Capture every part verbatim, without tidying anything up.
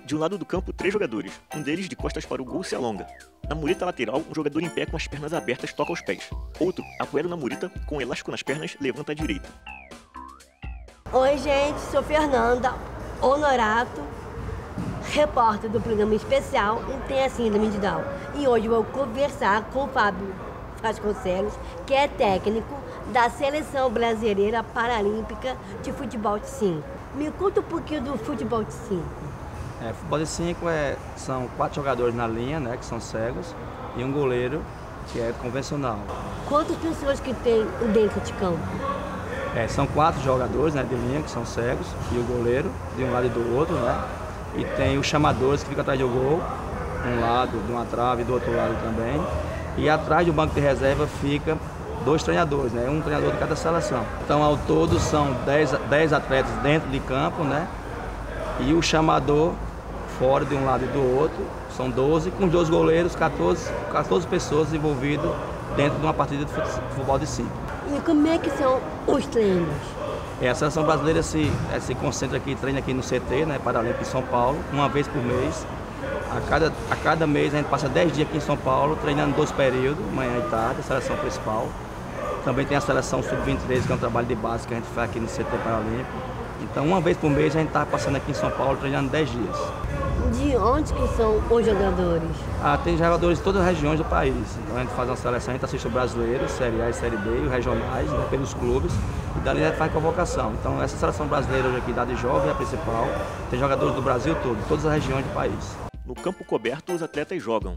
De um lado do campo, três jogadores. Um deles de costas para o gol se alonga. Na mureta lateral, um jogador em pé com as pernas abertas toca os pés. Outro, apoiado na mureta, com um elástico nas pernas, levanta à direita. Oi, gente, sou Fernanda Honorato, repórter do programa especial e tem a síndrome de Down. E hoje vou conversar com o Fábio Vasconcelos, que é técnico da Seleção Brasileira Paralímpica de Futebol de cinco. Me conta um pouquinho do futebol de cinco. É, futebol de cinco é, são quatro jogadores na linha, né, que são cegos, e um goleiro, que é convencional. Quantas pessoas que tem dentro de campo? É, são quatro jogadores, né, de linha, que são cegos, e o goleiro, de um lado e do outro, né? E tem os chamadores que ficam atrás do gol, um lado, de uma trave e do outro lado também. E atrás do banco de reserva fica dois treinadores, né? Um treinador de cada seleção. Então, ao todo, são dez atletas dentro de campo, né? E o chamador fora de um lado e do outro, são doze, com dois goleiros, quatorze, quatorze pessoas envolvidas dentro de uma partida de futebol de cinco. E como é que são os treinos? É, a seleção brasileira se, é, se concentra aqui, treina aqui no C T, né, Paralímpico em São Paulo, uma vez por mês. A cada, a cada mês a gente passa dez dias aqui em São Paulo, treinando dois períodos, manhã e tarde, a seleção principal. Também tem a seleção sub vinte e três, que é um trabalho de base que a gente faz aqui no C T Paralímpico. Então, uma vez por mês a gente está passando aqui em São Paulo, treinando dez dias. De onde que são os jogadores? Ah, tem jogadores de todas as regiões do país. Então a gente faz uma seleção, a gente assiste o brasileiro, Série A e Série B, os regionais, né, pelos clubes, e dali a gente faz convocação. Então essa seleção brasileira hoje aqui, da de jovem, é a principal, tem jogadores do Brasil todo, de todas as regiões do país. No campo coberto, os atletas jogam.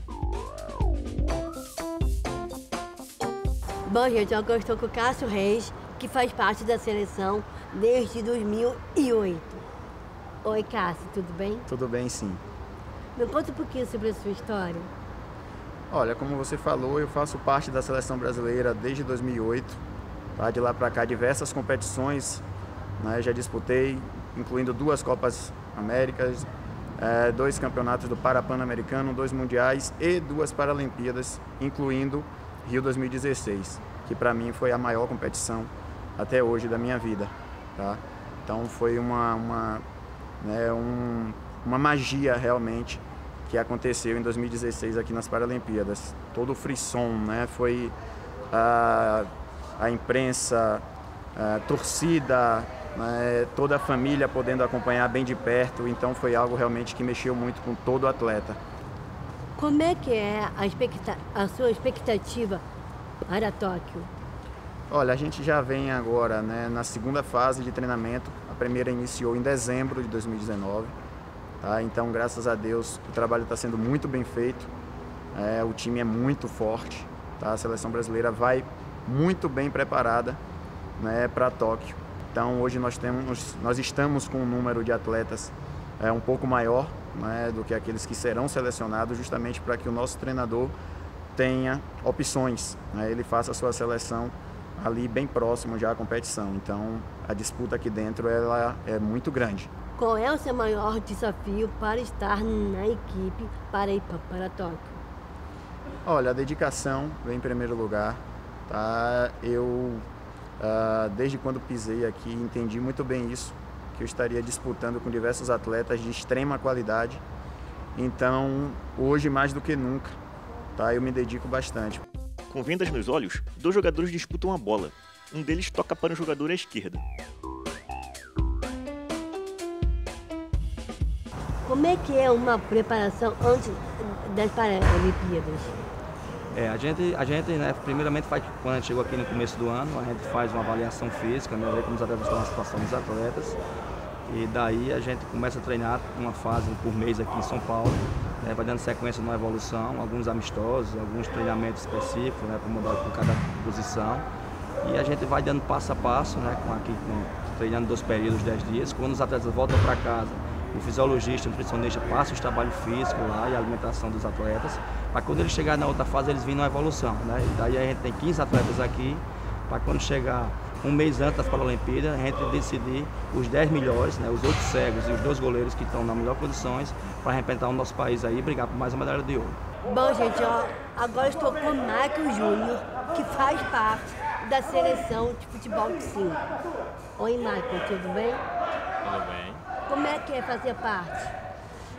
Bom, gente, eu estou com o Cássio Reis, que faz parte da seleção desde dois mil e oito. Oi, Cássio, tudo bem? Tudo bem, sim. Me conta um pouquinho sobre a sua história. Olha, como você falou, eu faço parte da seleção brasileira desde dois mil e oito. Tá? De lá para cá, diversas competições, né? Já disputei, incluindo duas Copas Américas, é, dois campeonatos do Parapan-Americano, dois mundiais e duas Paralimpíadas, incluindo Rio dois mil e dezesseis, que para mim foi a maior competição até hoje da minha vida. Tá? Então foi uma... uma né, um, uma magia realmente que aconteceu em dois mil e dezesseis aqui nas Paralimpíadas. Todo o frisson, né, foi a, a imprensa, a torcida, né, toda a família podendo acompanhar bem de perto, então foi algo realmente que mexeu muito com todo atleta. Como é que é a, expecta a sua expectativa para Tóquio? Olha, a gente já vem agora, né, na segunda fase de treinamento. A primeira iniciou em dezembro de dois mil e dezenove. Tá? Então, graças a Deus, o trabalho está sendo muito bem feito. É, o time é muito forte. Tá? A seleção brasileira vai muito bem preparada, né, para Tóquio. Então, hoje nós, temos, nós estamos com um número de atletas é, um pouco maior, né, do que aqueles que serão selecionados, justamente para que o nosso treinador tenha opções, né, ele faça a sua seleção ali bem próximo já à competição. Então, a disputa aqui dentro ela é muito grande. Qual é o seu maior desafio para estar na equipe para ir para Tóquio? Olha, a dedicação vem em primeiro lugar. Tá? Eu, uh, desde quando pisei aqui, entendi muito bem isso, que eu estaria disputando com diversos atletas de extrema qualidade. Então, hoje mais do que nunca, tá? Eu me dedico bastante. Com vendas nos olhos, dois jogadores disputam a bola. Um deles toca para o jogador à esquerda. Como é que é uma preparação antes das Paralimpíadas? É, a gente, a gente né, primeiramente, faz, quando a gente chegou aqui no começo do ano, a gente faz uma avaliação física, né, ver como os atletas estão na situação dos atletas. E daí a gente começa a treinar uma fase por mês aqui em São Paulo. É, vai dando sequência na evolução, alguns amistosos, alguns treinamentos específicos, né, para mudar por cada posição. E a gente vai dando passo a passo, né, com aqui, com, treinando dois períodos, dez dias. Quando os atletas voltam para casa, o fisiologista, o nutricionista passa os trabalhos físicos lá e a alimentação dos atletas, para quando eles chegarem na outra fase, eles virem na evolução. Né? E daí a gente tem quinze atletas aqui, para quando chegar um mês antes das Paralimpíadas, a gente decidir os dez melhores, né, os oito cegos e os dois goleiros que estão nas melhores condições para representar o nosso país aí e brigar por mais uma medalha de ouro. Bom, gente, ó, agora estou com o Michael Júnior, que faz parte da seleção de futebol de cinco. Oi, Michael, tudo bem? Tudo bem. Como é que é fazer parte?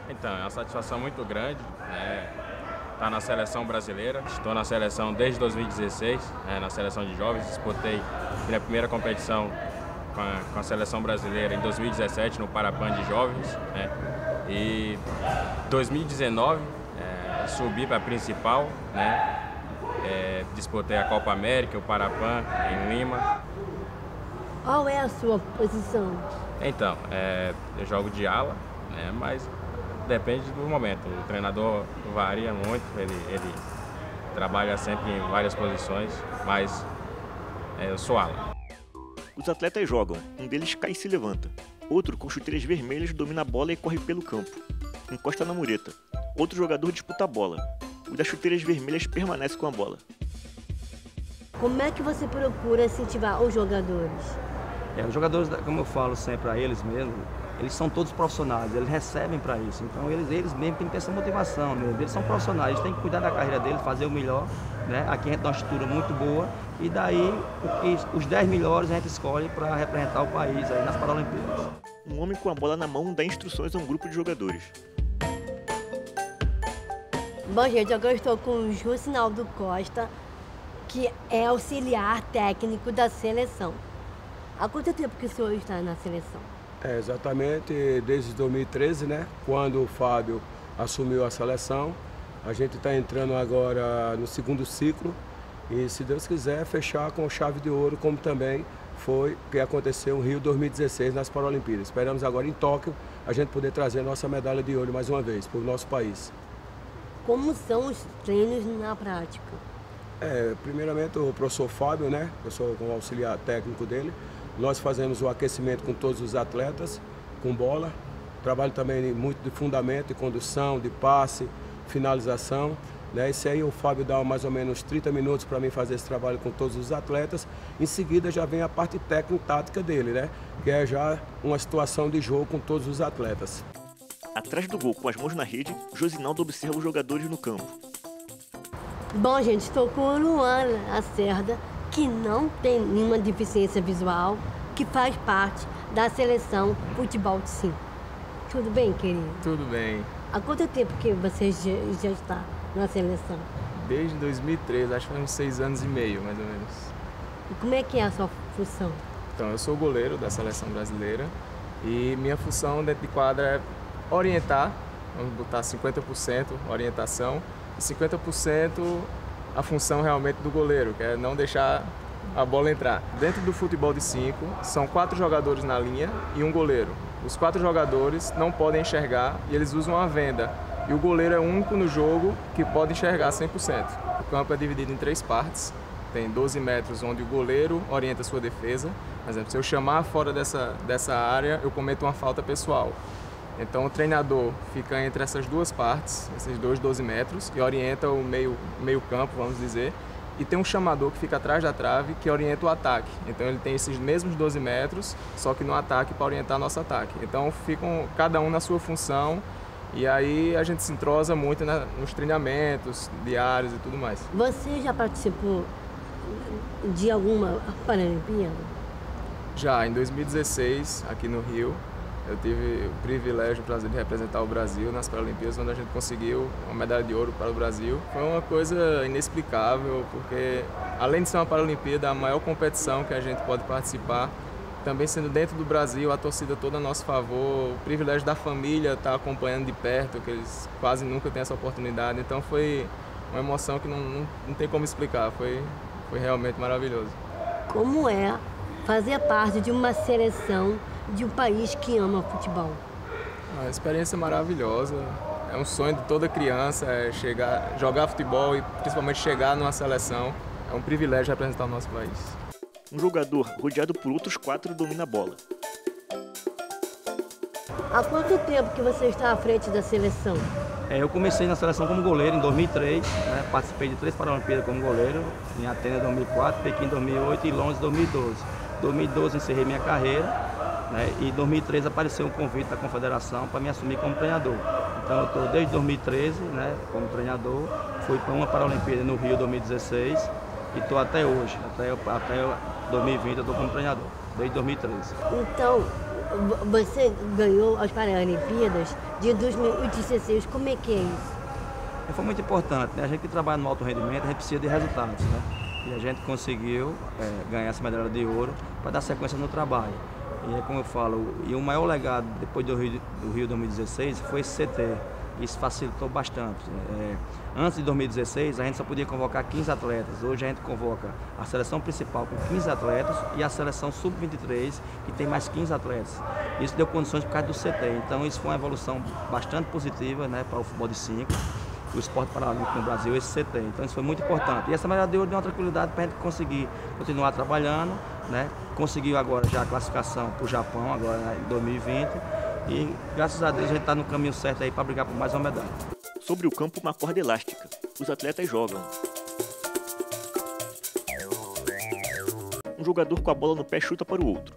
Então, é uma satisfação muito grande, né? Estar na seleção brasileira. Estou na seleção desde dois mil e dezesseis, né? Na seleção de jovens. Disputei minha primeira competição com a, com a seleção brasileira em dois mil e dezessete, no Parapan de jovens, né? E em dois mil e dezenove, é, subi para a principal, né? É, disputei a Copa América, o Parapan, em Lima. Qual é a sua posição? Então, é, eu jogo de ala, né, mas depende do momento. O treinador varia muito, ele, ele trabalha sempre em várias posições, mas é, eu sou ala. Os atletas jogam, um deles cai e se levanta. Outro, com chuteiras vermelhas, domina a bola e corre pelo campo. Encosta na mureta. Outro jogador disputa a bola. O das chuteiras vermelhas permanece com a bola. Como é que você procura incentivar os jogadores? É, os jogadores, como eu falo sempre a eles mesmos, eles são todos profissionais, eles recebem para isso. Então eles, eles mesmos têm que ter essa motivação mesmo. Eles são profissionais, eles têm que cuidar da carreira deles, fazer o melhor, né? Aqui a gente tem uma estrutura muito boa e daí os dez melhores a gente escolhe para representar o país aí nas Paralimpíadas. Um homem com a bola na mão dá instruções a um grupo de jogadores. Bom, gente, agora eu estou com o Jusinaldo Costa, que é auxiliar técnico da seleção. Há quanto tempo que o senhor está na seleção? É, exatamente desde dois mil e treze, né? Quando o Fábio assumiu a seleção. A gente está entrando agora no segundo ciclo e, se Deus quiser, fechar com chave de ouro, como também foi que aconteceu em Rio dois mil e dezesseis nas Paralimpíadas. Esperamos agora em Tóquio a gente poder trazer a nossa medalha de ouro mais uma vez para o nosso país. Como são os treinos na prática? É, primeiramente o professor Fábio, né? Eu sou o auxiliar técnico dele. Nós fazemos o aquecimento com todos os atletas, com bola. Trabalho também muito de fundamento, de condução, de passe, finalização. Né? Esse aí o Fábio dá mais ou menos trinta minutos para mim fazer esse trabalho com todos os atletas. Em seguida já vem a parte técnica e tática dele, né? Que é já uma situação de jogo com todos os atletas. Atrás do gol, com as mãos na rede, Jusinaldo observa os jogadores no campo. Bom, gente, estou com o Luan Lacerda, que não tem nenhuma deficiência visual, que faz parte da seleção Futebol de cinco. Tudo bem, querido? Tudo bem. Há quanto tempo que você já, já está na seleção? Desde dois mil e treze, acho que foi uns seis anos e meio, mais ou menos. E como é que é a sua função? Então, eu sou goleiro da seleção brasileira e minha função dentro de quadra é orientar, vamos botar cinquenta por cento orientação e cinquenta por cento a função realmente do goleiro, que é não deixar a bola entrar. Dentro do futebol de cinco, são quatro jogadores na linha e um goleiro. Os quatro jogadores não podem enxergar e eles usam uma venda. E o goleiro é o único no jogo que pode enxergar cem por cento. O campo é dividido em três partes. Tem doze metros onde o goleiro orienta a sua defesa. Por exemplo, se eu chamar fora dessa, dessa área, eu cometo uma falta pessoal. Então o treinador fica entre essas duas partes, esses dois doze metros, e orienta o meio, meio campo, vamos dizer. E tem um chamador que fica atrás da trave que orienta o ataque. Então ele tem esses mesmos doze metros, só que no ataque para orientar nosso ataque. Então ficam cada um na sua função e aí a gente se entrosa muito na, nos treinamentos diários e tudo mais. Você já participou de alguma Paralimpíada? Já, em dois mil e dezesseis, aqui no Rio, eu tive o privilégio, o prazer de representar o Brasil nas Paralimpíadas, onde a gente conseguiu uma medalha de ouro para o Brasil. Foi uma coisa inexplicável, porque além de ser uma Paralimpíada, a maior competição que a gente pode participar, também sendo dentro do Brasil, a torcida toda a nosso favor, o privilégio da família estar acompanhando de perto, que eles quase nunca têm essa oportunidade. Então foi uma emoção que não, não, não tem como explicar, foi, foi realmente maravilhoso. Como é fazer parte de uma seleção de um país que ama futebol? Uma experiência maravilhosa, é um sonho de toda criança, é chegar, jogar futebol e principalmente chegar numa seleção. É um privilégio representar o nosso país. Um jogador rodeado por outros quatro domina a bola. Há quanto tempo que você está à frente da seleção? É, eu comecei na seleção como goleiro em dois mil e três, né? Participei de três Paralimpíadas como goleiro, em Atenas em dois mil e quatro, Pequim em dois mil e oito e Londres em dois mil e doze. Em dois mil e doze encerrei minha carreira, né? E em dois mil e treze apareceu um convite da Confederação para me assumir como treinador. Então eu estou desde dois mil e treze, né, como treinador, fui para uma Paralimpíada no Rio dois mil e dezesseis e estou até hoje, até, até dois mil e vinte eu estou como treinador, desde dois mil e treze. Então, Você ganhou as Paralimpíadas de dois mil e dezesseis, como é que é isso? Foi muito importante, né? A gente que trabalha no alto rendimento, a gente precisa de resultados, né? E a gente conseguiu é, ganhar essa medalha de ouro para dar sequência no trabalho. E é como eu falo, e o maior legado depois do Rio, do Rio dois mil e dezesseis foi esse C T. Isso facilitou bastante. É, antes de dois mil e dezesseis, a gente só podia convocar quinze atletas. Hoje a gente convoca a seleção principal com quinze atletas e a seleção sub vinte e três, que tem mais quinze atletas. Isso deu condições por causa do C T. Então isso foi uma evolução bastante positiva, né, para o futebol de cinco, o esporte paralímpico no Brasil, esse C T. Então isso foi muito importante. E essa medalha de ouro deu uma tranquilidade para a gente conseguir continuar trabalhando, né? Conseguiu agora já a classificação para o Japão, agora né, em dois mil e vinte. E graças a Deus a gente está no caminho certo aí para brigar por mais uma medalha. Sobre o campo, uma corda elástica. Os atletas jogam. Um jogador com a bola no pé chuta para o outro.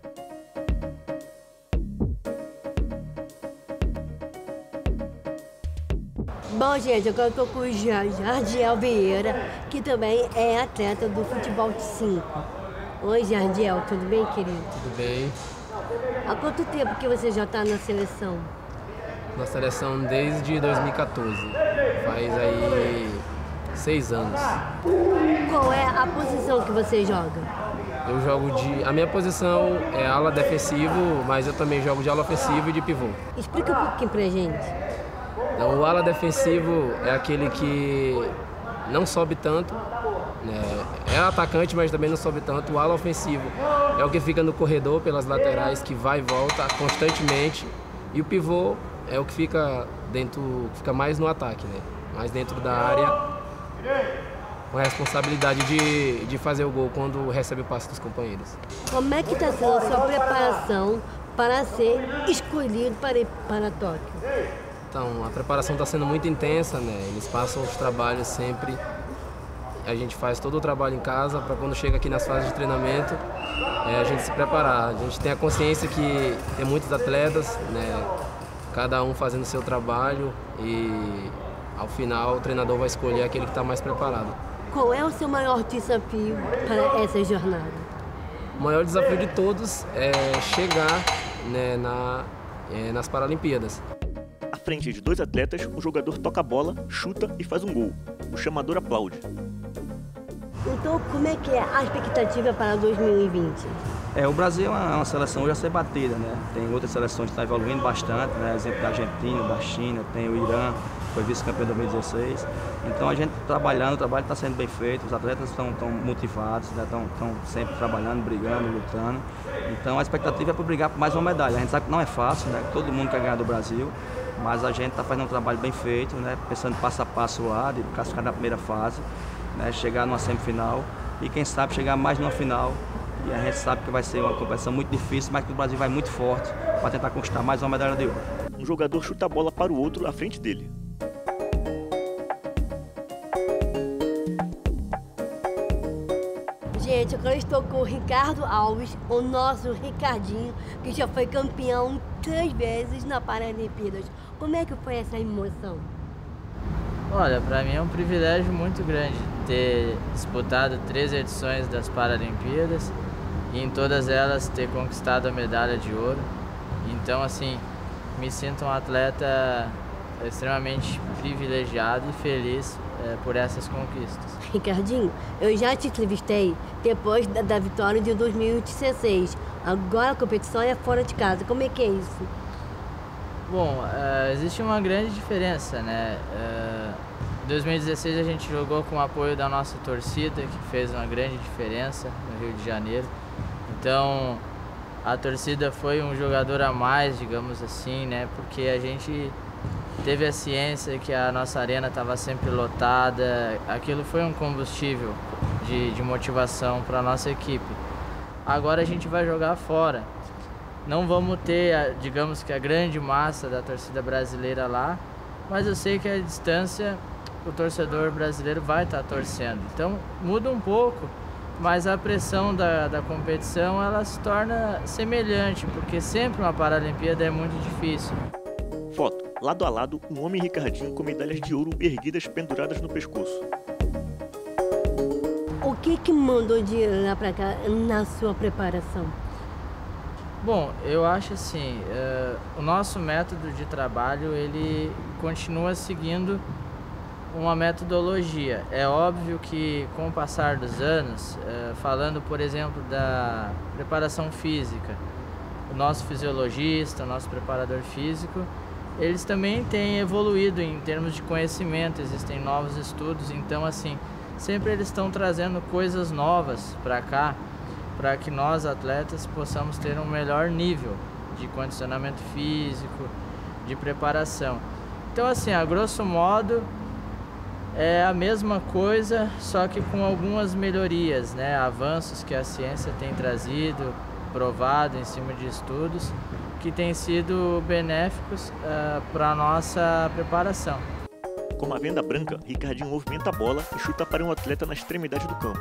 Bom, gente, agora eu tô com o Jardiel Vieira, que também é atleta do futebol de cinco. Oi, Jardiel, tudo bem, querido? Tudo bem. Há quanto tempo que você já está na seleção? Na seleção desde dois mil e quatorze. Faz aí seis anos. Qual é a posição que você joga? Eu jogo de... A minha posição é ala defensivo, mas eu também jogo de ala ofensivo e de pivô. Explica um pouquinho pra gente. Então, o ala defensivo é aquele que não sobe tanto, né? É atacante, mas também não sobe tanto. O ala ofensivo é o que fica no corredor pelas laterais, que vai e volta constantemente. E o pivô é o que fica dentro, fica mais no ataque, né? Mais dentro da área, com a responsabilidade de, de fazer o gol quando recebe o passe dos companheiros. Como é que está sendo a sua preparação para ser escolhido para ir para Tóquio? Então, a preparação está sendo muito intensa, né? Eles passam os trabalhos sempre. A gente faz todo o trabalho em casa para quando chega aqui nas fases de treinamento, é, a gente se preparar. A gente tem a consciência que tem muitos atletas, né? Cada um fazendo o seu trabalho e ao final o treinador vai escolher aquele que está mais preparado. Qual é o seu maior desafio para essa jornada? O maior desafio de todos é chegar, né, na, é, nas Paralimpíadas. À frente de dois atletas, o jogador toca a bola, chuta e faz um gol. O chamador aplaude. Então, como é que é a expectativa para dois mil e vinte? É, o Brasil é uma, uma seleção hoje a ser batida, né? Tem outras seleções que estão evoluindo bastante, né? Exemplo da Argentina, da China, tem o Irã, que foi vice-campeão em dois mil e dezesseis. Então a gente trabalhando, o trabalho está sendo bem feito, os atletas estão motivados, né? Estão sempre trabalhando, brigando, lutando. Então a expectativa é para brigar por mais uma medalha. A gente sabe que não é fácil, né? Todo mundo quer ganhar do Brasil, mas a gente está fazendo um trabalho bem feito, né? Pensando passo a passo lá, de classificar na primeira fase, né? Chegar numa semifinal e quem sabe chegar mais numa final. E a gente sabe que vai ser uma competição muito difícil, mas que o Brasil vai muito forte para tentar conquistar mais uma medalha de ouro. Um jogador chuta a bola para o outro à frente dele. Gente, agora eu estou com o Ricardo Alves, o nosso Ricardinho, que já foi campeão três vezes na Paralimpíadas. Como é que foi essa emoção? Olha, para mim é um privilégio muito grande ter disputado três edições das Paralimpíadas e em todas elas ter conquistado a medalha de ouro. Então, assim, me sinto um atleta extremamente privilegiado e feliz é, por essas conquistas. Ricardinho, eu já te entrevistei depois da, da vitória de dois mil e dezesseis. Agora a competição é fora de casa. Como é que é isso? Bom, uh, existe uma grande diferença, né? Uh, em dois mil e dezesseis a gente jogou com o apoio da nossa torcida, que fez uma grande diferença no Rio de Janeiro. Então, a torcida foi um jogador a mais, digamos assim, né? Porque a gente teve a ciência que a nossa arena estava sempre lotada. Aquilo foi um combustível de, de motivação para a nossa equipe. Agora a gente vai jogar fora. Não vamos ter, digamos que a grande massa da torcida brasileira lá, mas eu sei que a distância o torcedor brasileiro vai estar torcendo. Então muda um pouco, mas a pressão da, da competição ela se torna semelhante, porque sempre uma Paralimpíada é muito difícil. Foto, lado a lado, um homem e Ricardinho com medalhas de ouro erguidas penduradas no pescoço. O que que mandou de lá para cá na sua preparação? Bom, eu acho assim, uh, o nosso método de trabalho, ele continua seguindo uma metodologia. É óbvio que com o passar dos anos, uh, falando por exemplo da preparação física, o nosso fisiologista, o nosso preparador físico, eles também têm evoluído em termos de conhecimento, existem novos estudos, então assim, sempre eles estão trazendo coisas novas para cá, para que nós atletas possamos ter um melhor nível de condicionamento físico, de preparação. Então assim, a grosso modo é a mesma coisa, só que com algumas melhorias, né? Avanços que a ciência tem trazido, provado em cima de estudos, que têm sido benéficos uh, para a nossa preparação. Com a venda branca, Ricardinho movimenta a bola e chuta para um atleta na extremidade do campo.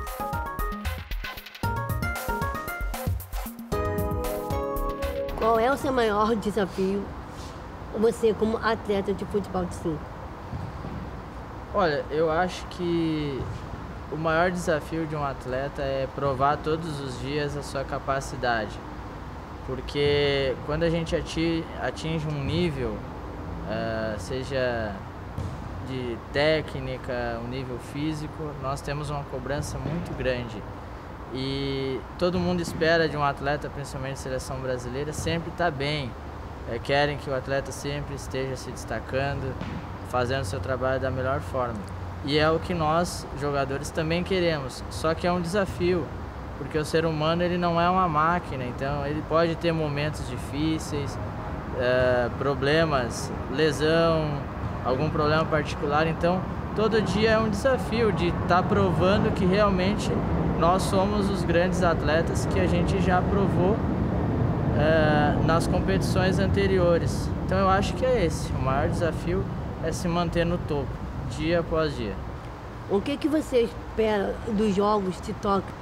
Qual é o seu maior desafio, você como atleta de futebol de cinco? Olha, eu acho que o maior desafio de um atleta é provar todos os dias a sua capacidade. Porque quando a gente atinge um nível, uh, seja de técnica, um nível físico, nós temos uma cobrança muito grande. E todo mundo espera de um atleta, principalmente seleção brasileira, sempre estar bem. É, querem que o atleta sempre esteja se destacando, fazendo seu trabalho da melhor forma. E é o que nós, jogadores, também queremos. Só que é um desafio, porque o ser humano ele não é uma máquina, então ele pode ter momentos difíceis, é, problemas, lesão, algum problema particular. Então, todo dia é um desafio de estar provando que realmente nós somos os grandes atletas que a gente já provou é, nas competições anteriores. Então eu acho que é esse, o maior desafio é se manter no topo, dia após dia. O que, que você espera dos Jogos de Tóquio?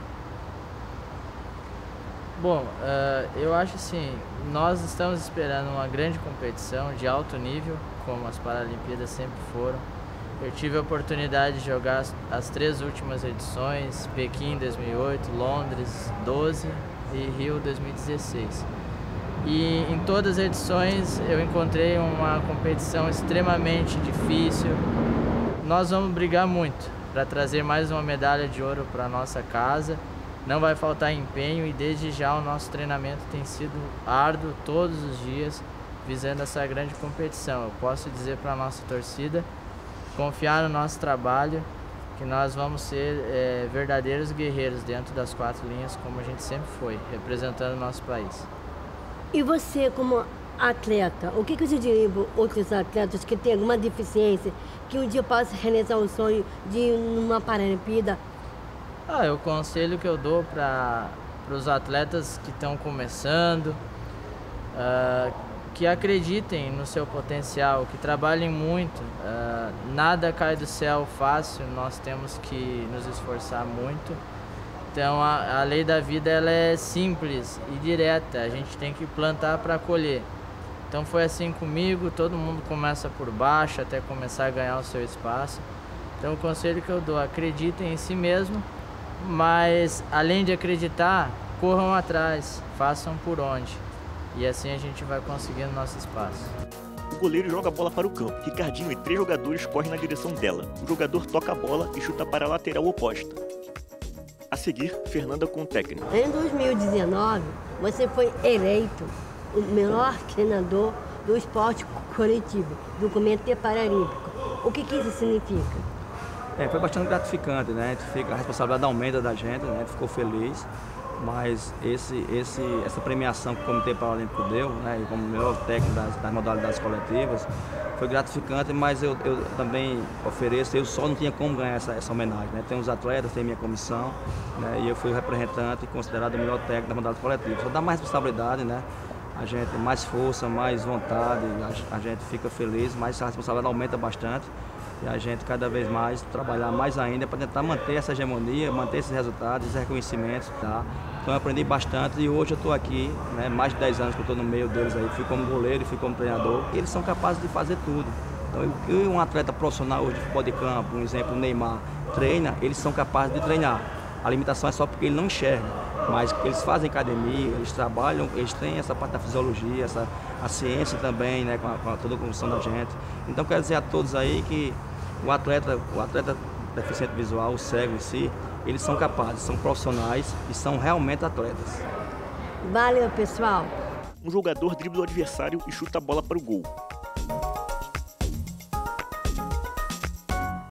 Bom, uh, eu acho assim, nós estamos esperando uma grande competição de alto nível, como as Paralimpíadas sempre foram. Eu tive a oportunidade de jogar as, as três últimas edições, Pequim dois mil e oito, Londres doze e Rio dois mil e dezesseis. E em todas as edições eu encontrei uma competição extremamente difícil. Nós vamos brigar muito para trazer mais uma medalha de ouro para a nossa casa. Não vai faltar empenho e desde já o nosso treinamento tem sido árduo todos os dias, visando essa grande competição. Eu posso dizer para a nossa torcida, confiar no nosso trabalho, que nós vamos ser é, verdadeiros guerreiros dentro das quatro linhas, como a gente sempre foi, representando o nosso país. E você, como atleta, o que, que você diria para outros atletas que têm alguma deficiência, que um dia possa realizar o sonho de ir numa Paralimpíada? Ah, o conselho que eu dou para os atletas que estão começando, uh, que acreditem no seu potencial, que trabalhem muito. Uh, nada cai do céu fácil, nós temos que nos esforçar muito. Então a, a lei da vida ela é simples e direta, a gente tem que plantar para colher. Então foi assim comigo, todo mundo começa por baixo até começar a ganhar o seu espaço. Então o conselho que eu dou, acreditem em si mesmo, mas além de acreditar, corram atrás, façam por onde. E assim a gente vai conseguindo nosso espaço. O goleiro joga a bola para o campo. Ricardinho e três jogadores correm na direção dela. O jogador toca a bola e chuta para a lateral oposta. A seguir, Fernanda com o técnico. Em dois mil e dezenove, você foi eleito o melhor treinador do esporte coletivo, do Comitê Paralímpico. O que, que isso significa? É, foi bastante gratificante, né? A, gente fica, a responsabilidade aumenta da gente, né? A gente ficou feliz. Mas esse, esse, essa premiação que o Comitê Paralímpico deu, né, como melhor técnico das, das modalidades coletivas, foi gratificante, mas eu, eu também ofereço, eu só não tinha como ganhar essa, essa homenagem. Né? Tem os atletas, tem minha comissão, né, e eu fui o representante considerado o melhor técnico da modalidade coletiva. Só dá mais responsabilidade, né? A gente mais força, mais vontade, a, a gente fica feliz, mas a responsabilidade aumenta bastante. E a gente cada vez mais trabalhar mais ainda para tentar manter essa hegemonia, manter esses resultados, esses reconhecimentos. Tá? Então eu aprendi bastante e hoje eu estou aqui, né, mais de dez anos que eu estou no meio deles aí, fui como goleiro e fui como treinador. E eles são capazes de fazer tudo. Então eu, um atleta profissional hoje de futebol de campo, um exemplo, o Neymar, treina, eles são capazes de treinar. A limitação é só porque ele não enxerga. mas eles fazem academia, eles trabalham, eles têm essa parte da fisiologia, essa, a ciência também, né, com, a, com a, toda a construção da gente. Então quero dizer a todos aí que o atleta, o atleta deficiente visual, o cego em si, eles são capazes, são profissionais e são realmente atletas. Valeu, pessoal! Um jogador dribla o adversário e chuta a bola para o gol.